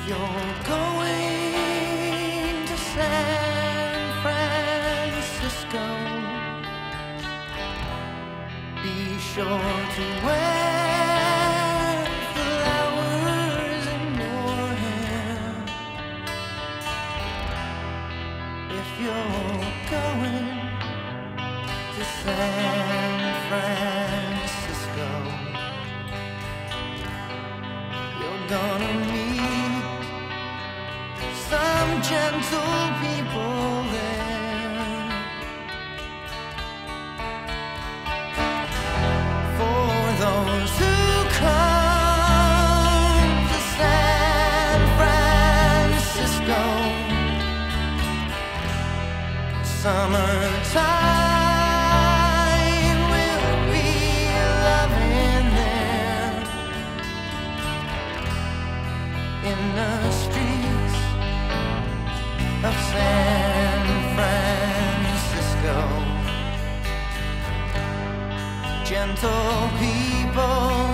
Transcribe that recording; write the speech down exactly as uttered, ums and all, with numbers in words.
you're going to San Francisco, be sure to wear flowers in your hair. If you're going to San Francisco, you're gonna meet some gentle people there. For those who come to San Francisco, summertime will be loving there. In the streets of San Francisco, gentle people